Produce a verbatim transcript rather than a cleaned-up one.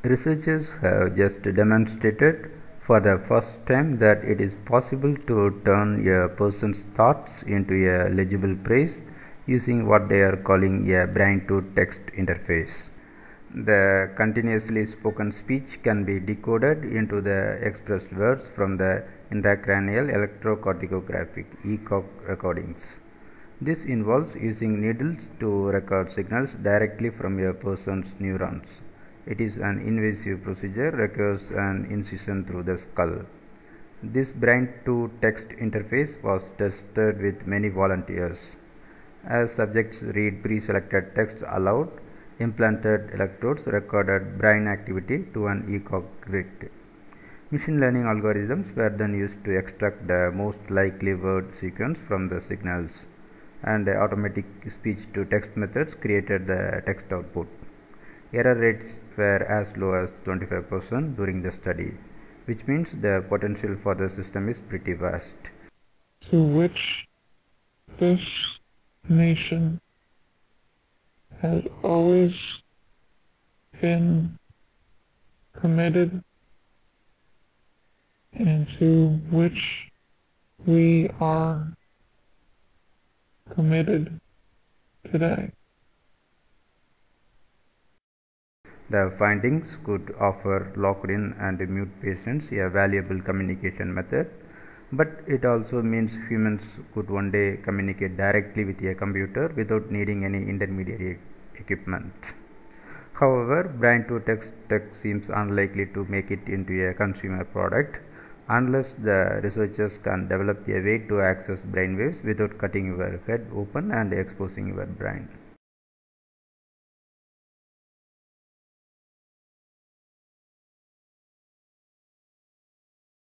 Researchers have just demonstrated for the first time that it is possible to turn a person's thoughts into a legible phrase using what they are calling a brain-to-text interface. The continuously spoken speech can be decoded into the expressed words from the intracranial electrocorticographic ECoG recordings. This involves using needles to record signals directly from a person's neurons. It is an invasive procedure, requires an incision through the skull. This brain-to-text interface was tested with many volunteers. As subjects read pre-selected text aloud, implanted electrodes recorded brain activity to an ECoG grid. Machine learning algorithms were then used to extract the most likely word sequence from the signals, and the automatic speech-to-text methods created the text output. Error rates were as low as twenty-five percent during the study, which means the potential for the system is pretty vast. To which this nation has always been committed, and to which we are committed today. The findings could offer locked-in and mute patients a valuable communication method, but it also means humans could one day communicate directly with a computer without needing any intermediary equipment. However, brain-to-text tech seems unlikely to make it into a consumer product unless the researchers can develop a way to access brainwaves without cutting your head open and exposing your brain.